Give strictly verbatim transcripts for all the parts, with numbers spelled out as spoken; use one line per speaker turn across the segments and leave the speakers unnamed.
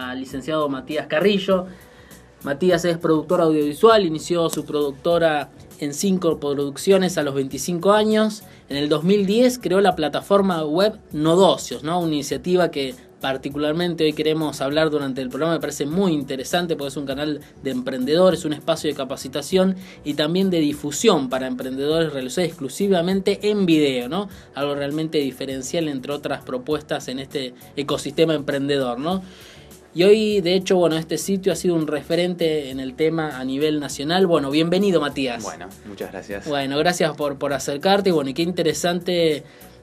al licenciado Matías Carrillo. Matías es productor audiovisual, inició su productora en cinco producciones a los veinticinco años. En el dos mil diez creó la plataforma web Nodocios, ¿no? Una iniciativa que particularmente hoy queremos hablar durante el programa. Me parece muy interesante porque es un canal de emprendedores, un espacio de capacitación y también de difusión para emprendedores realizado exclusivamente en video, ¿no? Algo realmente diferencial entre otras propuestas en este ecosistema emprendedor, ¿no? Y hoy, de hecho, bueno, este sitio ha sido un referente en el tema a nivel nacional. Bueno, bienvenido, Matías.
Bueno, muchas gracias.
Bueno, gracias por, por acercarte. Y bueno, y qué interesante,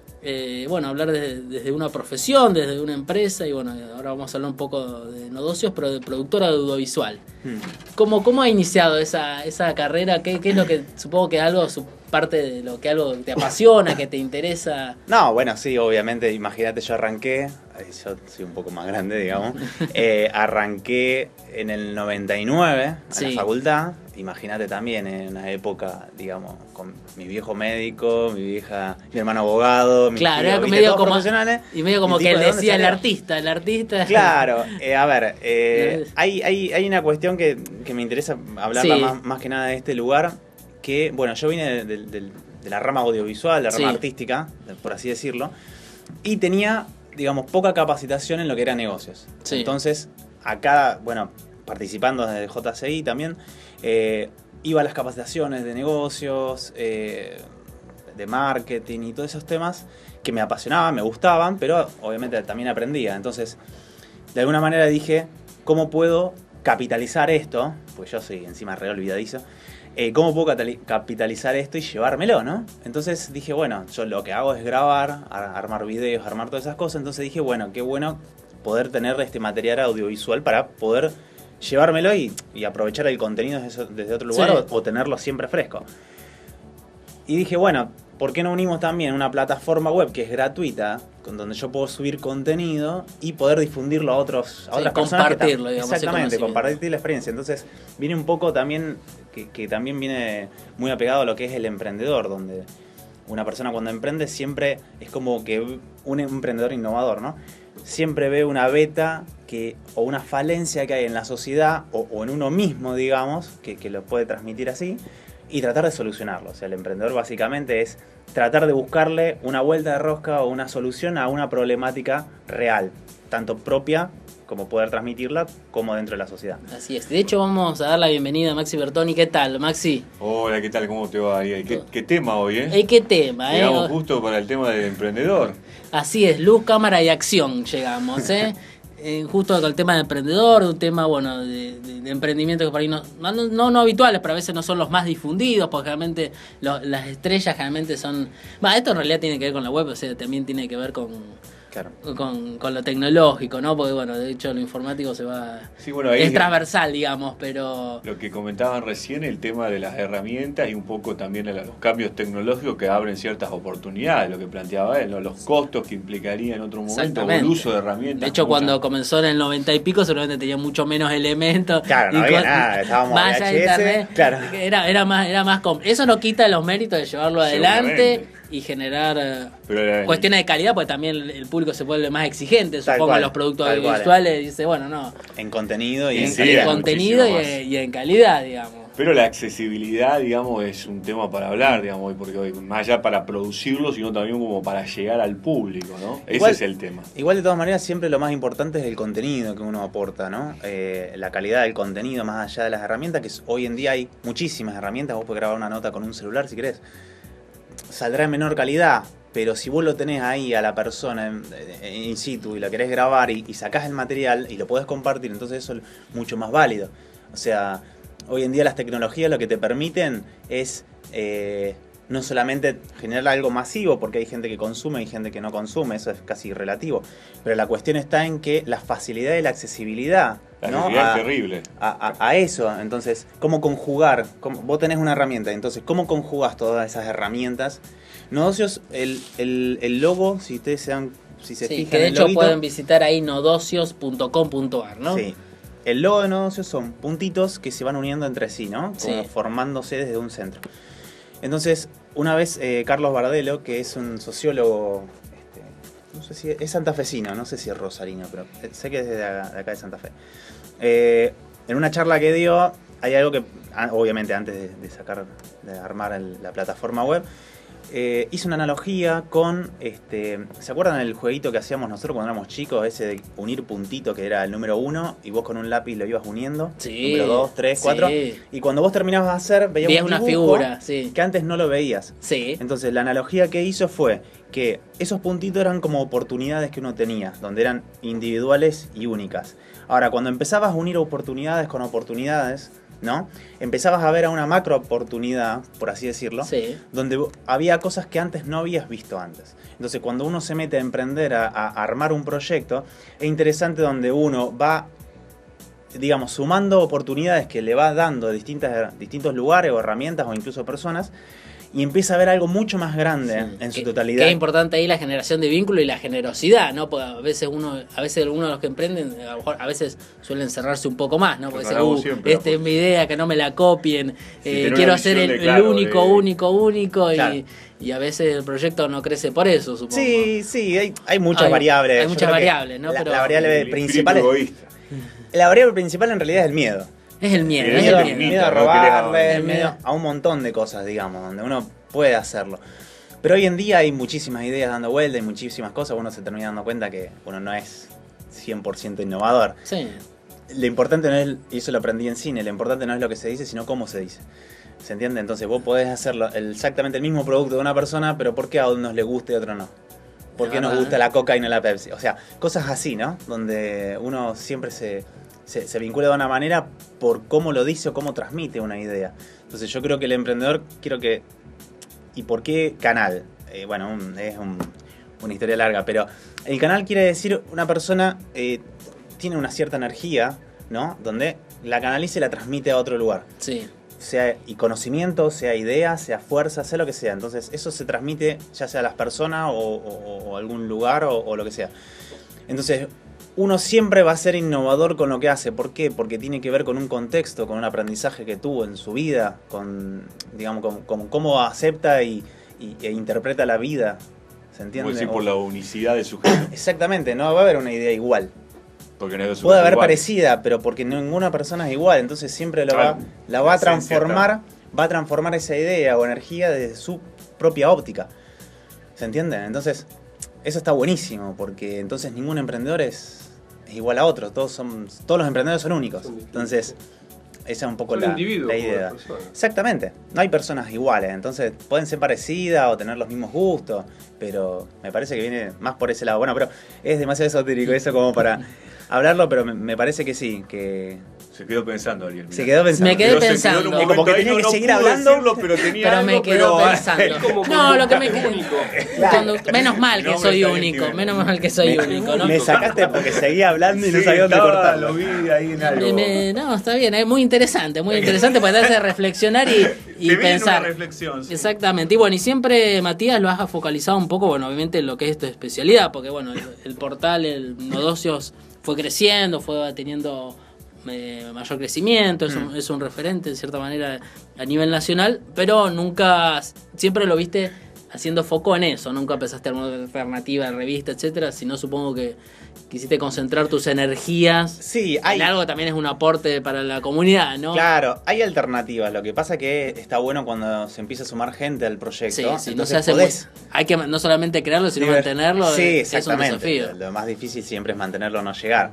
eh, bueno, hablar de, desde una profesión, desde una empresa. Y bueno, ahora vamos a hablar un poco de Nodocios, pero de productora audiovisual. Hmm. ¿Cómo, cómo ha iniciado esa, esa carrera? ¿Qué, ¿Qué es lo que, supongo que algo, su parte de lo que algo te apasiona, que te interesa?
No, bueno, sí, obviamente, imagínate, yo arranqué, yo soy un poco más grande, digamos, eh, arranqué en el noventa y nueve en sí. la facultad, imagínate también en una época, digamos, con mi viejo médico, mi vieja, mi hermano abogado, mi
claro,
tío,
era
¿viste?
medio
Todos
como,
profesionales.
Y medio como que él decía el artista, el artista.
Claro, eh, a ver, eh, hay, hay, hay una cuestión que, que me interesa hablarla sí. más, más que nada de este lugar, que, bueno, yo vine de, de, de, de la rama audiovisual, la rama sí. artística, por así decirlo, y tenía, digamos, poca capacitación en lo que era negocios. Sí. Entonces, acá, bueno, participando desde J C I también, eh, iba a las capacitaciones de negocios, eh, de marketing y todos esos temas que me apasionaban, me gustaban, pero obviamente también aprendía. Entonces, de alguna manera dije, ¿cómo puedo capitalizar esto? Pues yo soy encima re olvidadizo. Eh, ¿Cómo puedo capitalizar esto y llevármelo, no? Entonces dije, bueno, yo lo que hago es grabar, armar videos, armar todas esas cosas. Entonces dije, bueno, qué bueno poder tener este material audiovisual para poder llevármelo y, y aprovechar el contenido desde, desde otro lugar sí. o, o tenerlo siempre fresco. Y dije, bueno, ¿por qué no unimos también una plataforma web que es gratuita, con donde yo puedo subir contenido y poder difundirlo a, otros, a
sí,
otras
personas? Compartirlo,
que
digamos.
Exactamente, compartir la experiencia. Entonces, viene un poco también, que, que también viene muy apegado a lo que es el emprendedor, donde una persona cuando emprende siempre es como que un emprendedor innovador, ¿no? Siempre ve una beta que, o una falencia que hay en la sociedad o, o en uno mismo, digamos, que, que lo puede transmitir así, y tratar de solucionarlo. O sea, el emprendedor básicamente es tratar de buscarle una vuelta de rosca o una solución a una problemática real, tanto propia como poder transmitirla, como dentro de la sociedad.
Así es. De hecho, vamos a dar la bienvenida a Maxi Bertoni. ¿Qué tal, Maxi?
Hola, ¿qué tal? ¿Cómo te va? ¿Qué, qué tema hoy, eh?
¿Eh? ¿Qué tema, eh?
Llegamos justo para el tema del emprendedor.
Así es, luz, cámara y acción llegamos, ¿eh? Eh, justo con el tema de emprendedor, un tema bueno de, de, de emprendimiento que por ahí no, no, no, no habituales, pero a veces no son los más difundidos, porque realmente lo, las estrellas generalmente son... Bah, esto en realidad tiene que ver con la web, o sea, también tiene que ver con, claro. con, con lo tecnológico, ¿no? Porque bueno, de hecho lo informático se va...
Sí, bueno, ahí
es transversal, digamos, pero...
Lo que comentaban recién, el tema de las herramientas y un poco también los cambios tecnológicos que abren ciertas oportunidades, lo que planteaba él, ¿no? Los costos que implicaría en otro momento o el uso de herramientas.
De hecho, muchas. Cuando comenzó en el noventa y pico, seguramente tenía mucho menos elementos.
Claro, no había nada, estábamos
más allá de internet,
claro.
era, era más, era más eso no quita los méritos de llevarlo adelante y generar Pero, cuestiones de calidad, porque también el público se vuelve más exigente, supongo, en los productos audiovisuales, dice, bueno, no.
En contenido y en,
en
sí, calidad.
En contenido y, y en calidad, digamos.
Pero la accesibilidad, digamos, es un tema para hablar, digamos, porque hoy, más allá para producirlo, sino también como para llegar al público, ¿no?
Igual,
ese es el tema.
Igual, de todas maneras, siempre lo más importante es el contenido que uno aporta, ¿no? Eh, la calidad del contenido, más allá de las herramientas, que hoy en día hay muchísimas herramientas. Vos podés grabar una nota con un celular, si querés. Saldrá en menor calidad, pero si vos lo tenés ahí a la persona en, en in situ y la querés grabar y, y sacás el material y lo podés compartir, entonces eso es mucho más válido. O sea... Hoy en día las tecnologías lo que te permiten es eh, no solamente generar algo masivo, porque hay gente que consume y gente que no consume, eso es casi relativo, pero la cuestión está en que la facilidad y la accesibilidad,
la
¿no?
accesibilidad
a,
es terrible.
A, a, a eso, entonces, ¿cómo conjugar? ¿Cómo, vos tenés una herramienta, entonces, ¿cómo conjugás todas esas herramientas? Nodocios, el, el, el logo, si ustedes se dan, si se
sí,
fijan
que de
el
hecho
loguito,
pueden visitar ahí nodocios punto com punto ar, ¿no?
Sí. El logo de Nodocios son puntitos que se van uniendo entre sí, ¿no? Como
sí.
formándose desde un centro. Entonces, una vez eh, Carlos Bardelo, que es un sociólogo este, no sé si es santafesino, no sé si es rosarino, pero sé que es de acá de Santa Fe. Eh, en una charla que dio, hay algo que, obviamente antes de, de sacar, de armar el, la plataforma web, eh, hizo una analogía con, este, ¿se acuerdan del jueguito que hacíamos nosotros cuando éramos chicos? Ese de unir puntito, que era el número uno, y vos con un lápiz lo ibas uniendo.
Sí.
Número dos, tres, cuatro.
Sí.
Y cuando vos terminabas de hacer, veías
Veías
un
una
dibujo
figura, sí.
que antes no lo veías.
Sí.
Entonces la analogía que hizo fue que esos puntitos eran como oportunidades que uno tenía, donde eran individuales y únicas. Ahora, cuando empezabas a unir oportunidades con oportunidades, ¿no? Empezabas a ver a una macro oportunidad, por así decirlo,
Sí.
donde había cosas que antes no habías visto antes. Entonces, cuando uno se mete a emprender, a, a armar un proyecto, es interesante donde uno va, digamos, sumando oportunidades que le va dando de distintas, distintos lugares o herramientas o incluso personas, y empieza a ver algo mucho más grande sí. en su
que,
totalidad.
Que es importante ahí la generación de vínculo y la generosidad, ¿no? Porque a veces uno, a veces algunos de los que emprenden, a lo mejor a veces suelen cerrarse un poco más, ¿no? Porque dicen, uh,
siempre,
esta es mi idea, que no me la copien,
sí,
eh, quiero hacer el,
claro,
el único,
de...
único, único,
claro.
y, y a veces el proyecto no crece por eso, supongo.
Sí, sí, hay, hay muchas
hay,
variables.
Hay muchas variables, ¿no?
La,
Pero
la variable
el
principal es, la variable principal en realidad es el miedo.
Es el miedo,
El
es
miedo,
el miedo.
miedo a robarle,
el
el miedo
miedo
a un montón de cosas, digamos, donde uno puede hacerlo. Pero hoy en día hay muchísimas ideas dando vuelta, hay muchísimas cosas, uno se termina dando cuenta que uno no es cien por ciento innovador.
Sí.
Lo importante no es, y eso lo aprendí en cine, lo importante no es lo que se dice, sino cómo se dice. ¿Se entiende? Entonces vos podés hacer exactamente el mismo producto de una persona, pero ¿por qué a unos les gusta y a otros no? ¿Por qué nos gusta la Coca y no la Pepsi? O sea, cosas así, ¿no? Donde uno siempre se, se, se vincula de una manera por cómo lo dice o cómo transmite una idea. Entonces yo creo que el emprendedor, quiero que... ¿Y por qué canal? Eh, bueno, un, es un, una historia larga, pero el canal quiere decir una persona eh, tiene una cierta energía, ¿no? Donde la canaliza y la transmite a otro lugar.
Sí.
Sea y conocimiento, sea idea, sea fuerza, sea lo que sea. Entonces eso se transmite ya sea a las personas o, o, o algún lugar o, o lo que sea. Entonces uno siempre va a ser innovador con lo que hace. ¿Por qué? Porque tiene que ver con un contexto, con un aprendizaje que tuvo en su vida, con, digamos, con, con cómo acepta y, y, e interpreta la vida. ¿Se entiende?
Decir, por la unicidad de su género.
Exactamente, no va a haber una idea igual.
Porque no es
Puede haber
igual.
parecida, pero porque ninguna persona es igual, entonces siempre lo va, la va a transformar, va a transformar esa idea o energía desde su propia óptica. ¿Se entiende? Entonces, eso está buenísimo, porque entonces ningún emprendedor es, es igual a otro, todos son, todos los emprendedores son únicos. Entonces, esa es un poco la, la idea. Exactamente, no hay personas iguales, entonces pueden ser parecidas o tener los mismos gustos, pero me parece que viene más por ese lado. Bueno, pero es demasiado esotérico eso como para hablarlo, pero me, me parece que sí, que...
Se quedó pensando, Ariel.
Se quedó pensando.
Me quedé
pero
pensando.
Se
y como que tenía
no,
que
no
seguir
pudo
hablando.
Decirlo, pero tenía
pero me
algo,
quedo
pero...
pensando. No, lo que me quedó... Menos mal que
No,
soy
me
único, menos mal que soy
me,
único, ¿no?
Me sacaste porque seguía hablando y no
Sí,
sabía dónde
estaba,
cortarlo.
Lo vi ahí en algo.
Me- me- no, está bien, es muy interesante, muy interesante para darse a reflexionar y, y
Te viene
pensar.
una reflexión, sí.
Exactamente. Y bueno, y siempre, Matías, lo has focalizado un poco, bueno, obviamente en lo que es tu especialidad, porque bueno, el, el portal, el Nodocios, fue creciendo, fue teniendo eh, mayor crecimiento, es un, es un referente en cierta manera a nivel nacional, pero nunca, siempre lo viste haciendo foco en eso, nunca pensaste en alguna alternativa, revista, etcétera, sino supongo que quisiste concentrar tus energías
Sí, hay,
en algo que también es un aporte para la comunidad, ¿no?
claro, hay alternativas. Lo que pasa que está bueno cuando se empieza a sumar gente al proyecto.
Sí, sí, no
Entonces
se hace
podés
muy- hay que no solamente crearlo, sino
Diver-
mantenerlo,
Sí,
es, es un
exactamente.
desafío.
Lo, lo más difícil siempre es mantenerlo o no llegar.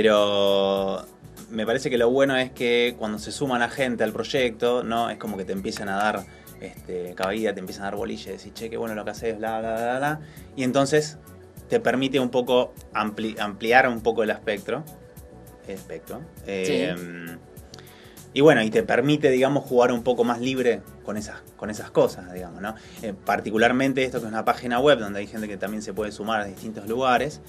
Pero me parece que lo bueno es que cuando se suma la gente al proyecto, ¿no? Es como que te empiezan a dar este, cabida, te empiezan a dar bolilla, decir, che, qué bueno lo que haces, bla, bla, bla, bla. Y entonces te permite un poco ampli- ampliar un poco el espectro. El espectro. Eh, Y bueno, y te permite, digamos, jugar un poco más libre con esas, con esas cosas, digamos, ¿no? Eh, particularmente esto que es una página web donde hay gente que también se puede sumar a distintos lugares.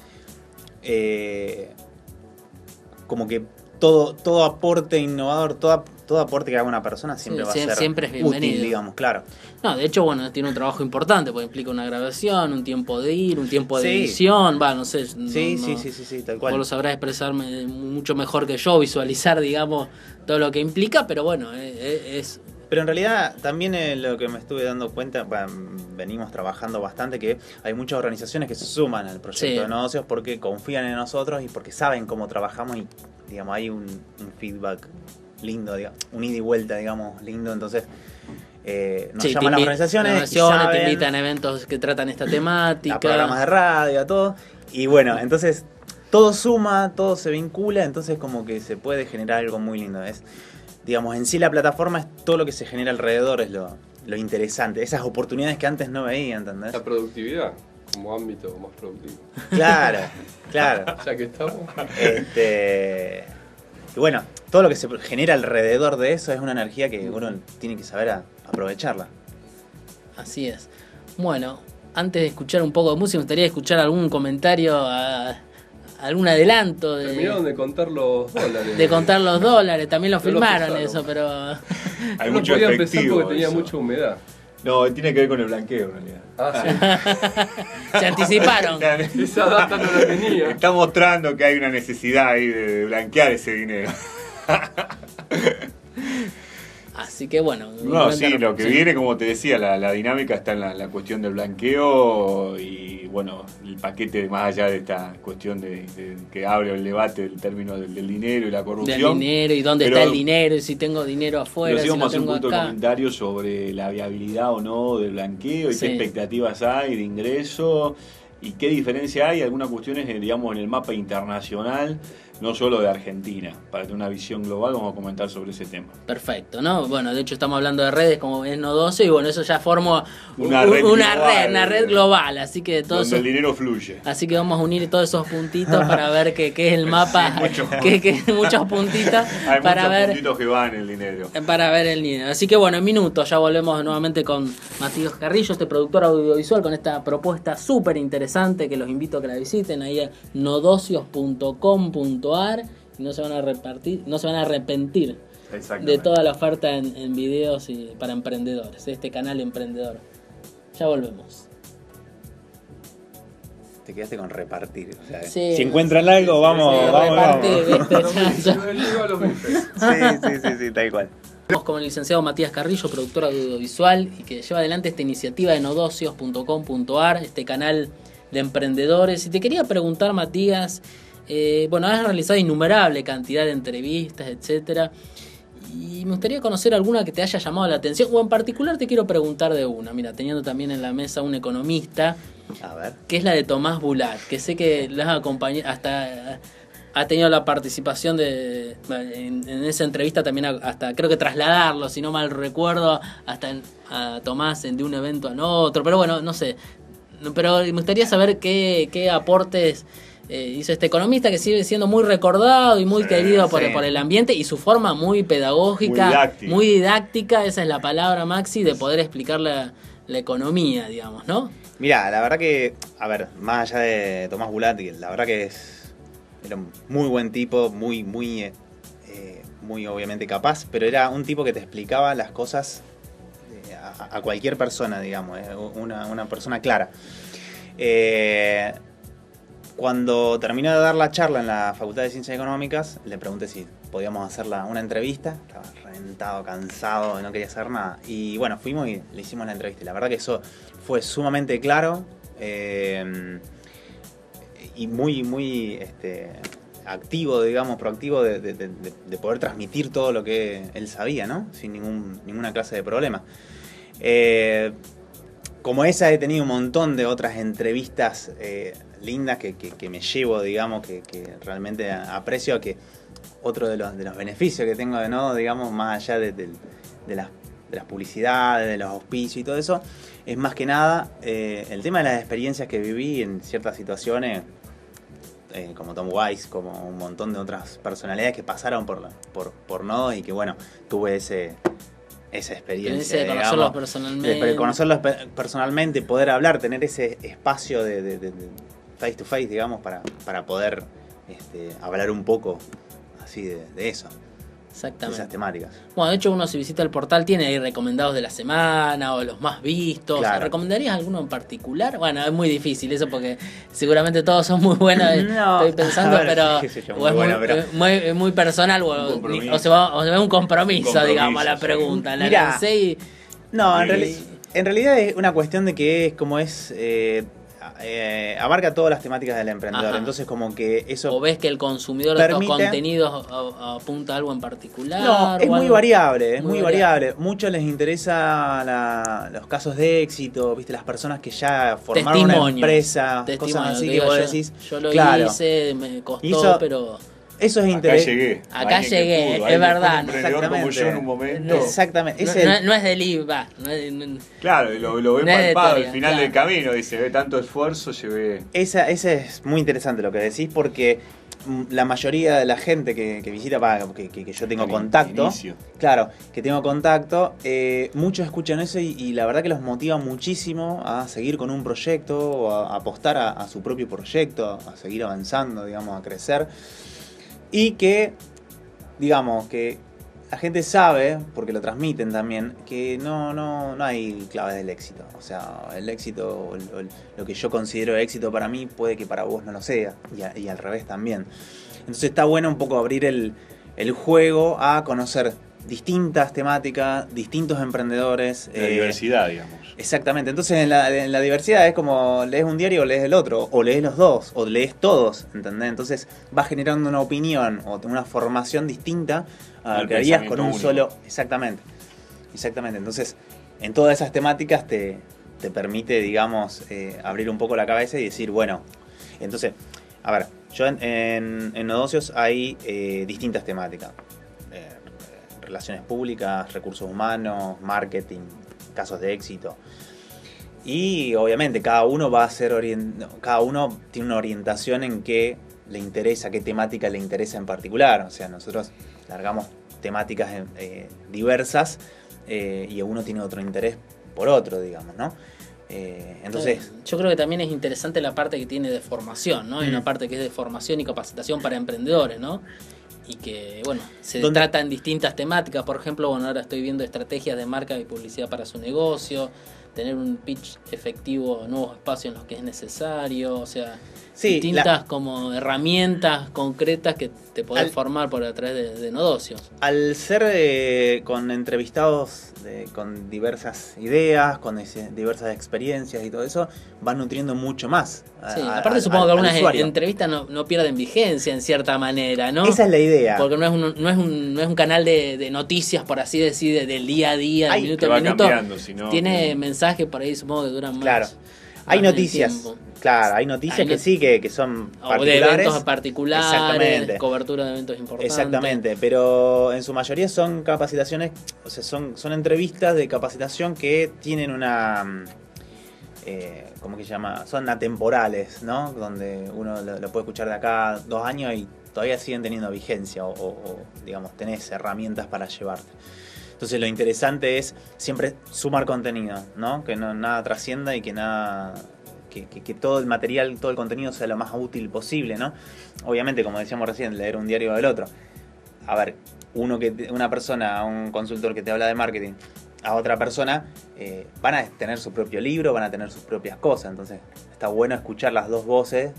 Eh, como que todo, todo aporte innovador, todo, todo aporte que haga una persona siempre
Sí,
va a
siempre-
ser
siempre es bienvenido.
útil, digamos, claro.
No, de hecho, bueno, tiene un trabajo importante, porque implica una grabación, un tiempo de ir, un tiempo de
Sí.
edición, va, no sé. No,
Sí,
no-
sí, sí, sí, sí, tal
Vos
cual.
lo sabrás expresarme mucho mejor que yo, visualizar, digamos, todo lo que implica, pero bueno, es, es
Pero en realidad también eh, lo que me estuve dando cuenta, bueno, venimos trabajando bastante, que hay muchas organizaciones que se suman al proyecto sí. de negocios porque confían en nosotros y porque saben cómo trabajamos y digamos hay un, un feedback lindo, digamos, un ida y vuelta, digamos, lindo, entonces eh, nos sí, llaman las organizaciones,
organizaciones saben, te invitan a eventos que tratan esta temática,
a programas de radio, a todo, y bueno, entonces todo suma, todo se vincula, entonces como que se puede generar algo muy lindo, es digamos, en sí la plataforma es todo lo que se genera alrededor, es lo, lo interesante. Esas oportunidades que antes no veía, ¿entendés?
La productividad como ámbito más productivo.
Claro, claro.
Ya que estamos.
Este, y bueno, todo lo que se genera alrededor de eso es una energía que uno tiene que saber a, aprovecharla.
Así es. Bueno, antes de escuchar un poco de música, me gustaría escuchar algún comentario a... algún adelanto de...
Terminaron de contar los dólares.
De contar los dólares, también lo filmaron eso, pero...
Hay
no
mucho
podía empezar porque
eso.
tenía mucha humedad.
No, tiene que ver con el blanqueo en realidad.
Ah,
sí. Se anticiparon.
Esa data no la tenía.
Está mostrando que hay una necesidad ahí de blanquear ese dinero.
Así que bueno.
No, sí, lo que sí. viene, como te decía, la, la dinámica está en la, la cuestión del blanqueo y bueno, el paquete más allá de esta cuestión de, de que abre el debate del término del, del dinero y la corrupción.
Del dinero y dónde está el dinero y si tengo dinero afuera, si lo tengo acá.
un punto de comentario sobre la viabilidad o no del blanqueo y sí. qué expectativas hay de ingreso y qué diferencia hay, algunas cuestiones, digamos, en el mapa internacional, no solo de Argentina. Para tener una visión global vamos a comentar sobre ese tema.
Perfecto, ¿no? Bueno, de hecho estamos hablando de redes como es Nodoso y bueno, eso ya forma
una, red,
una,
global,
red, una red global, así que todo
donde
eso,
el dinero fluye.
Así que vamos a unir todos esos puntitos para ver qué es el mapa, sí, mucho. que, que muchos puntitos
Hay
para
muchos
ver
puntitos que van el dinero.
Para ver el dinero. Así que bueno, en minutos ya volvemos nuevamente con Matías Carrillo, este productor audiovisual con esta propuesta súper interesante que los invito a que la visiten ahí a nodosios punto com punto ar. No se van a repartir, no se van a arrepentir de toda la oferta en, en videos y para emprendedores, este canal emprendedor. Ya volvemos.
Te quedaste con repartir. O sea,
sí,
si encuentran algo, sí, vamos,
sí,
vamos,
repartir,
vamos. Sí, sí, sí, sí, tal cual.
Estamos con el licenciado Matías Carrillo, productor audiovisual y que lleva adelante esta iniciativa de nodosios punto com punto ar, este canal de emprendedores. Y te quería preguntar, Matías, Eh, bueno, has realizado innumerable cantidad de entrevistas, etcétera, y me gustaría conocer alguna que te haya llamado la atención, o en particular te quiero preguntar de una, mira, teniendo también en la mesa un economista,
a ver,
que es la de Tomás Bulat, que sé que la has acompañado, hasta ha tenido la participación de en, en esa entrevista también, hasta creo que trasladarlo, si no mal recuerdo, hasta en, a Tomás en, de un evento a otro, pero bueno, no sé, pero me gustaría saber qué, qué aportes Eh, hizo este economista que sigue siendo muy recordado y muy sí, querido por, sí. por el ambiente y su forma muy pedagógica, muy didáctica. muy didáctica, esa es la palabra, Maxi, de poder explicar la, la economía, digamos, ¿no?
Mirá, la verdad que, a ver, más allá de Tomás Bulat, la verdad que es era un muy buen tipo, muy, muy, eh, muy obviamente capaz, pero era un tipo que te explicaba las cosas eh, a, a cualquier persona, digamos, eh, una, una persona clara. Eh... Cuando terminó de dar la charla en la Facultad de Ciencias Económicas, le pregunté si podíamos hacer una entrevista. Estaba reventado, cansado, no quería hacer nada. Y bueno, fuimos y le hicimos la entrevista. Y la verdad que eso fue sumamente claro eh, y muy, muy este, activo, digamos, proactivo de, de, de, de poder transmitir todo lo que él sabía, ¿no? Sin ningún, ninguna clase de problema. Eh, como esa he tenido un montón de otras entrevistas eh, lindas que, que, que me llevo, digamos, que, que realmente aprecio, que otro de los, de los beneficios que tengo de no, digamos, más allá de, de, de, las, de las publicidades, de los auspicios y todo eso, es más que nada eh, el tema de las experiencias que viví en ciertas situaciones, eh, como Tom Wise, como un montón de otras personalidades que pasaron por, la, por, por Nodos y que, bueno, tuve ese... esa experiencia,
de conocerlos digamos, personalmente.
De conocerlos personalmente, poder hablar, tener ese espacio de, de, de, de face to face, digamos, para, para poder este, hablar un poco así de, de eso. esas temáticas.
Bueno, de hecho uno si visita el portal tiene ahí recomendados de la semana o los más vistos.
Claro.
¿Recomendarías alguno en particular? Bueno, es muy difícil eso porque seguramente todos son muy buenos,
no,
estoy pensando, ver, pero,
sí, sí, yo,
o
muy
es
bueno,
muy,
pero...
muy, muy personal o, o, se va, o se ve un compromiso, compromiso digamos, a la pregunta. La
Mirá,
lancé y...
No, en, reali en realidad es una cuestión de que es como es... Eh, Eh, abarca todas las temáticas del emprendedor. Ajá. Entonces como que eso
o ves que el consumidor permite... de estos contenidos apunta a algo en particular.
No, es muy
algo...
variable, es muy,
muy
variable. variable. Muchos les interesa la, los casos de éxito, viste, las personas que ya formaron
Testimonio.
una empresa,
Testimonio,
cosas así
que
que vos
yo,
decís.
Yo lo
claro,
hice, me costó,
hizo,
pero
eso es interesante.
Acá llegué.
Acá llegué,
pudo,
es verdad.
Exactamente. Como yo en un momento.
Exactamente.
No,
es el...
no, no es del I V A. No es, no,
claro, lo, lo ve
no
palpado al
final
claro. del camino. Dice, ve tanto esfuerzo, llevé.
Esa, esa es muy interesante lo que decís porque la mayoría de la gente que, que visita, para, que, que, que yo tengo
el
contacto,
inicio.
claro, que tengo contacto, eh, muchos escuchan eso y, y la verdad que los motiva muchísimo a seguir con un proyecto o a, a apostar a, a su propio proyecto, a seguir avanzando, digamos, a crecer. Y que, digamos, que la gente sabe, porque lo transmiten también, que no, no, no hay claves del éxito. O sea, el éxito, o el, o el, lo que yo considero éxito para mí, puede que para vos no lo sea, y, a, y al revés también. Entonces está bueno un poco abrir el, el juego a conocer distintas temáticas, distintos emprendedores.
La
eh,
diversidad, digamos.
Exactamente. Entonces en la, en la diversidad es como lees un diario o lees el otro, o lees los dos, o lees todos, ¿entendés? Entonces vas generando una opinión o una formación distinta a lo que harías con un único. solo... Exactamente. Exactamente. Entonces, en todas esas temáticas te, te permite, digamos, eh, abrir un poco la cabeza y decir, bueno, entonces, a ver, yo en, en, en Nodocios hay eh, distintas temáticas. Eh, relaciones públicas, recursos humanos, marketing, casos de éxito. Y obviamente cada uno va a ser orient... cada uno tiene una orientación en qué le interesa, qué temática le interesa en particular. O sea, nosotros largamos temáticas eh, diversas eh, y uno tiene otro interés por otro, digamos, ¿no? Eh, entonces,
yo creo que también es interesante la parte que tiene de formación, ¿no? Hay mm. una parte que es de formación y capacitación para emprendedores, ¿no? Y que, bueno, se ¿Dónde? trata en distintas temáticas. Por ejemplo, bueno, ahora estoy viendo estrategias de marca y publicidad para su negocio, tener un pitch efectivo, nuevos espacios en los que es necesario, o sea, sí, distintas la... como herramientas concretas que te podés al... formar por a través de, de Nodocios.
Al ser eh, con entrevistados de, con diversas ideas, con ese, diversas experiencias y todo eso, van nutriendo mucho más. A,
sí, aparte a, supongo a, que algunas usuario. entrevistas no, no pierden vigencia en cierta manera, ¿no?
Esa es la idea.
Porque no es un, no es un, no es un canal de, de noticias, por así decir, de, del día a día, de minuto a minuto.
Sino
Tiene
que...
mensajes por ahí, supongo que duran más.
Claro. Hay noticias, claro, hay noticias hay not que sí, que, que son
o
particulares.
De eventos particulares, Exactamente. cobertura de eventos importantes.
Exactamente, pero en su mayoría son capacitaciones, o sea, son, son entrevistas de capacitación que tienen una, eh, ¿cómo que se llama? Son atemporales, ¿no? Donde uno lo, lo puede escuchar de acá dos años y todavía siguen teniendo vigencia o, o, o digamos, tenés herramientas para llevarte. Entonces lo interesante es siempre sumar contenido, ¿no? Que no, nada trascienda y que nada que, que, que todo el material, todo el contenido sea lo más útil posible, ¿no? Obviamente, como decíamos recién, leer un diario del otro. A ver, uno que una persona, un consultor que te habla de marketing, a otra persona, eh, van a tener su propio libro, van a tener sus propias cosas. Entonces está bueno escuchar las dos voces.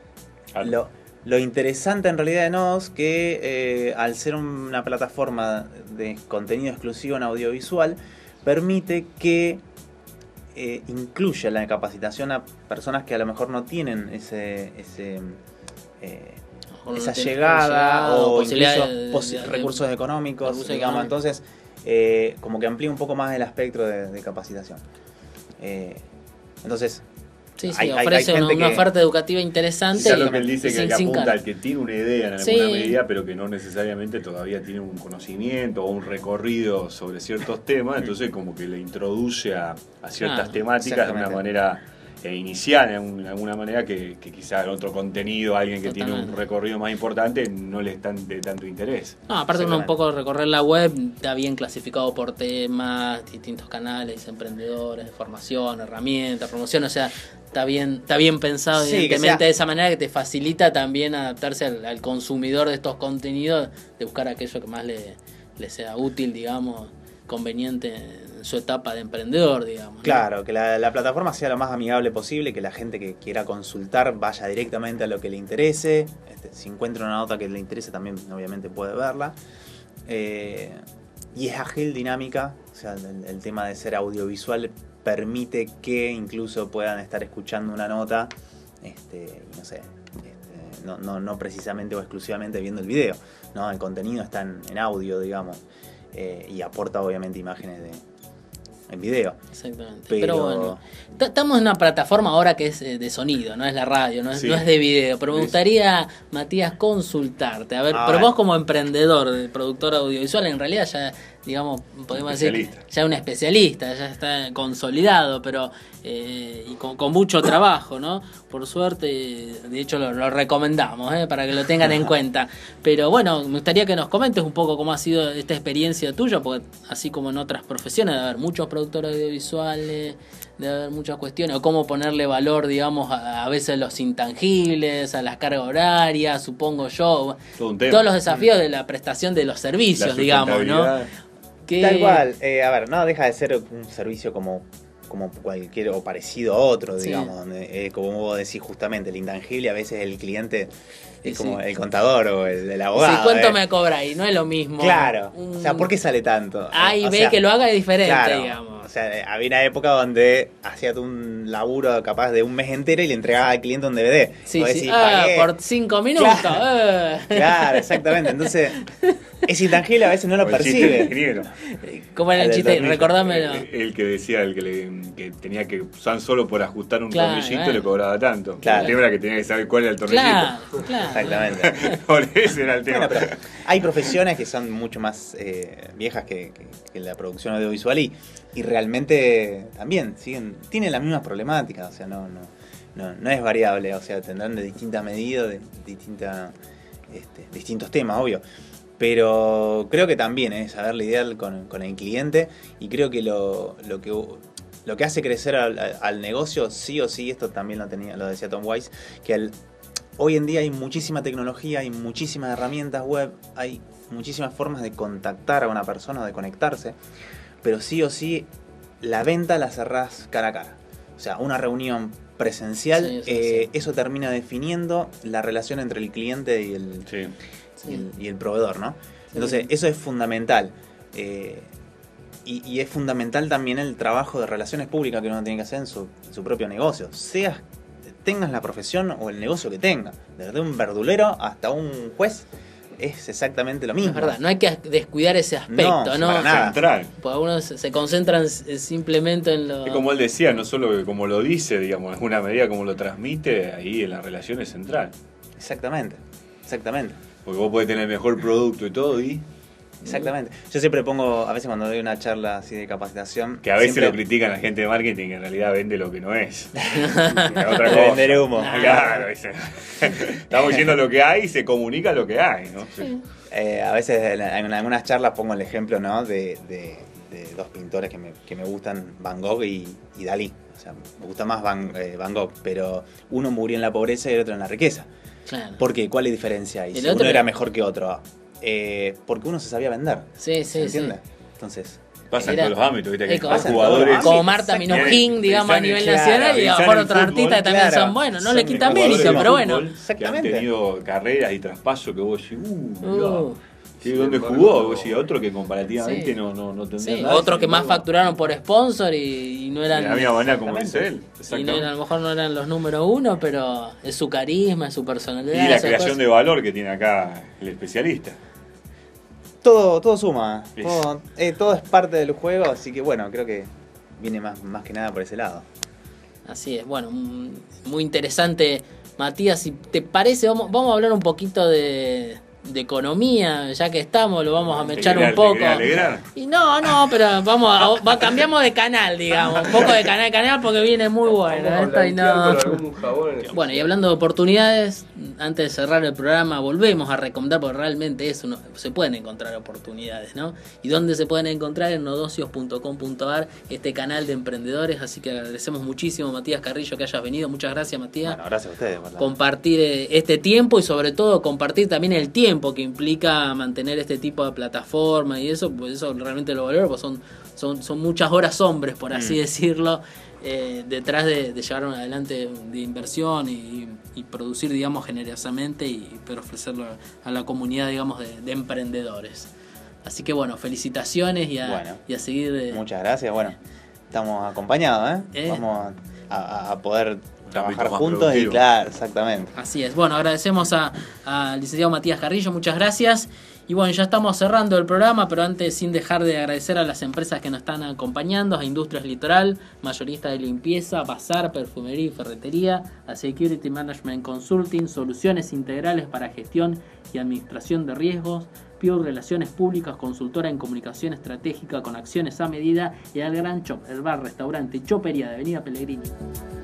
Lo, Lo interesante en realidad de Nodos es que eh, al ser una plataforma de contenido exclusivo en audiovisual, permite que eh, incluya la capacitación a personas que a lo mejor no tienen ese, ese eh, esa llegada, llegada o incluso de, de, de, recursos económicos, recursos digamos. Económicos. Entonces, eh, como que amplía un poco más el espectro de, de capacitación. Eh, entonces...
Sí, sí, hay, ofrece hay, hay una, una oferta que, educativa interesante.
Es lo que él dice, que, que apunta al que tiene una idea en alguna sí. medida, pero que no necesariamente todavía tiene un conocimiento o un recorrido sobre ciertos temas, entonces como que le introduce a, a ciertas ah, temáticas de una manera eh, inicial en alguna manera que, que quizás otro contenido, alguien que Totalmente. tiene un recorrido más importante, no le es tan, de tanto interés.
No, aparte uno un poco recorrer la web, está bien clasificado por temas, distintos canales, emprendedores, formación, herramientas, promoción, o sea, está bien, está bien pensado sí, evidentemente sea... de esa manera que te facilita también adaptarse al, al consumidor de estos contenidos, de buscar aquello que más le, le sea útil, digamos, conveniente en su etapa de emprendedor, digamos.
Claro, ¿no? que la, la plataforma sea lo más amigable posible, que la gente que quiera consultar vaya directamente a lo que le interese. Este, si encuentra una nota que le interese también obviamente puede verla. Eh, y es ágil, dinámica, o sea, el, el tema de ser audiovisual permite que incluso puedan estar escuchando una nota, este, no sé, este, no, no, no precisamente o exclusivamente viendo el video, ¿no? El contenido está en, en audio, digamos. Eh, y aporta obviamente imágenes de en video.
Exactamente. Pero, Pero bueno, estamos en una plataforma ahora que es de sonido, no es la radio, no es, sí. no es de video. Pero me gustaría, Matías, consultarte. A ver, ah, pero vos como emprendedor, productor audiovisual, en realidad ya, digamos, podemos decir, ya un especialista, ya está consolidado, pero eh, y con, con mucho trabajo, ¿no? Por suerte, de hecho lo, lo recomendamos, ¿eh? Para que lo tengan en cuenta. Pero bueno, me gustaría que nos comentes un poco cómo ha sido esta experiencia tuya, porque así como en otras profesiones, de haber muchos productores audiovisuales, de haber muchas cuestiones, o cómo ponerle valor, digamos, a, a veces los intangibles, a las cargas horarias, supongo yo, Todo todos los desafíos de la prestación de los servicios, digamos, ¿no?
Que... Tal cual, eh, a ver, no deja de ser un servicio como, como cualquier, o parecido a otro, digamos, sí. donde, eh, como vos decís justamente, el intangible, a veces el cliente es sí, como sí. el contador o el, el abogado.
Sí, ¿cuánto
eh?
me cobráis? No es lo mismo.
Claro, mm. o sea, ¿por qué sale tanto?
A y
o
B
sea,
que lo haga es diferente,
claro,
digamos.
O sea, había una época donde hacías un laburo capaz de un mes entero y le entregabas al cliente un D V D.
Sí, sí. Decís, ah, por cinco minutos.
Claro,
eh.
claro, exactamente. Entonces, es intangible, a veces no lo o percibe.
¿Cómo era el, el chiste? Recordámelo.
El, el que decía el que, le, que tenía que usar solo por ajustar un claro, tornillito bueno. le cobraba tanto.
Claro.
El tema era que tenía que saber cuál era el tornillito.
Claro, claro.
Exactamente.
Por ese era el tema.
Bueno, pero hay profesiones que son mucho más eh, viejas que, que, que la producción audiovisual y, y realmente también siguen tienen las mismas problemáticas, o sea, no no no, no es variable, o sea, tendrán de distintas medidas, de distintas este, distintos temas, obvio. Pero creo que también es saber lidiar con, con el cliente y creo que lo, lo que lo que hace crecer al, al negocio, sí o sí, esto también lo tenía, lo decía Tom Wise, que el, hoy en día hay muchísima tecnología, hay muchísimas herramientas web, hay muchísimas formas de contactar a una persona, de conectarse, pero sí o sí la venta la cerrás cara a cara. O sea, una reunión presencial, sí, sí, eh, sí. eso termina definiendo la relación entre el cliente y el, sí. y el, y el proveedor, ¿no? Entonces, sí. eso es fundamental. Eh, y, y es fundamental también el trabajo de relaciones públicas que uno tiene que hacer en su, en su propio negocio. Seas, tengas la profesión o el negocio que tengas. Desde un verdulero hasta un juez. Es exactamente lo mismo.
Es verdad, no hay que descuidar ese aspecto, ¿no?
No, para nada.
Central.
Porque algunos se concentran simplemente en lo...
Es como él decía, no solo como lo dice, digamos, en alguna medida como lo transmite, ahí en la relación es central.
Exactamente, exactamente.
Porque vos podés tener el mejor producto y todo y...
Exactamente. Yo siempre pongo, a veces cuando doy una charla así de capacitación...
Que a veces
siempre...
lo critican la gente de marketing, que en realidad vende lo que no es. Otra cosa.
Vender humo.
Claro, dice. Estamos diciendo lo que hay y se comunica lo que hay, ¿no?
Sí.
Eh, a veces en, en algunas charlas pongo el ejemplo, ¿no? de, de, de dos pintores que me, que me gustan, Van Gogh y, y Dalí. O sea, me gusta más Van, eh, Van Gogh, pero uno murió en la pobreza y el otro en la riqueza.
Claro.
¿Por qué? ¿Cuál es la diferencia ahí? Si
otro
uno era mejor que otro. Eh, porque uno se sabía vender.
Sí, sí,
¿entiendes?
Sí.
Entonces...
Pasa en todos los ámbitos, ¿viste? Que
como,
jugadores
como Marta Minujín, digamos, a nivel nacional, y a lo mejor otros artistas que también claro, son buenos. No le quita mérito, pero bueno.
Exactamente.
Que han tenido carreras y traspasos que vos decís, uh,
uh
sí, ¿dónde jugó? Vos decís, otro que comparativamente sí. no, no, no tendría
sí.
nada.
Otros que más facturaron por sponsor y, y no eran...
De la misma manera como dice él.
Y no, a lo mejor no eran los número uno, pero es su carisma, es su personalidad.
Y la creación cosas. de valor que tiene acá el especialista.
Todo, todo suma, todo, eh, todo es parte del juego, así que bueno, creo que viene más, más que nada por ese lado.
Así es, bueno, muy interesante, Matías, si te parece, vamos, vamos a hablar un poquito de, de economía, ya que estamos, lo vamos a mechar
quería-
un poco.
te quería alegrar.
Y no, no, pero vamos a, va- cambiamos de canal, digamos, un poco de canal a canal porque viene muy bueno.
Vamos a
Esto y
blanquear
no.
con algún jabón en el-
Bueno, y hablando de oportunidades, antes de cerrar el programa, volvemos a recomendar, porque realmente es uno, se pueden encontrar oportunidades, ¿no? ¿Y dónde se pueden encontrar? En nodocios punto com punto ar, este canal de emprendedores. Así que agradecemos muchísimo, Matías Carrillo, que hayas venido. Muchas gracias, Matías.
Bueno, gracias a ustedes. por la-
Compartir eh, este tiempo y sobre todo compartir también el tiempo que implica mantener este tipo de plataforma y eso, pues eso realmente lo valoro, pues son, son, son muchas horas hombres, por así
Mm.
decirlo, eh, detrás de, de llevar adelante de inversión y, y producir, digamos, generosamente y pero ofrecerlo a la comunidad, digamos, de, de emprendedores. Así que bueno, felicitaciones y a,
Bueno.
y a seguir de,
Muchas gracias. Bueno, estamos acompañados, ¿eh?
Eh.
Vamos a, a poder trabajar
ámbito más
juntos y
productivo.
claro, exactamente.
Así es. Bueno, agradecemos a- al licenciado Matías Carrillo, muchas gracias. Y bueno, ya estamos cerrando el programa, pero antes sin dejar de agradecer a las empresas que nos están acompañando, a Industrias Litoral, mayorista de limpieza, Bazar, perfumería y ferretería, a Security Management Consulting, soluciones integrales para gestión y administración de riesgos, Pure Relaciones Públicas, consultora en comunicación estratégica con acciones a medida, y al Gran Chop, el bar, restaurante y chopería de Avenida Pellegrini.